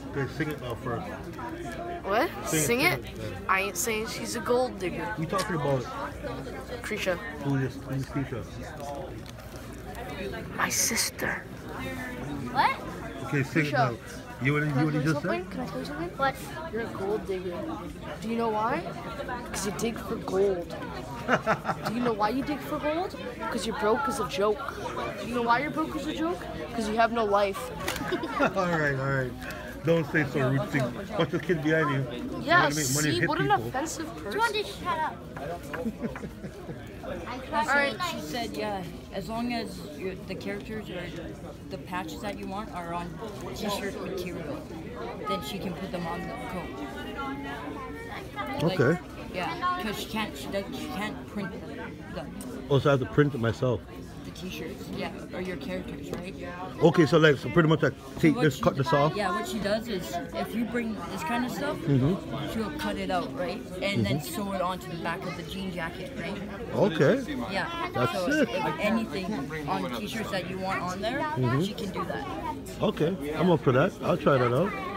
Okay, sing it first. What? Sing it? Yeah. I ain't saying she's a gold digger. We talking about Kreesha. who's Kreesha? My sister. What? Okay, sing it Kreesha. now. You what Can I you tell you just something? said? Can I tell you something? What? You're a gold digger. Do you know why? Because you dig for gold. Do you know why you dig for gold? Because you're broke as a joke. Do you know why you're broke as a joke? Because you have no life. all right. Don't say so rude thing. What's the kid behind you? Yeah, You wanna make money and see, hit what an people. offensive Do you want person. to shut up? Alright. She said, yeah, as long as the characters or the patches that you want are on t-shirt material, then she can put them on the coat. Okay. Yeah, because she can't print Oh, so I have to print it myself. the t-shirts, yeah, or your characters, right? Okay, so like, so pretty much I take What this, she- cut this off. Yeah, what she does is, if you bring this kind of stuff, she'll cut it out, right? And then sew it onto the back of the jean jacket, right? Okay. Yeah. That's so sick. if anything on t-shirts that you want on there, she can do that. Okay. I'm up for that. I'll try that out.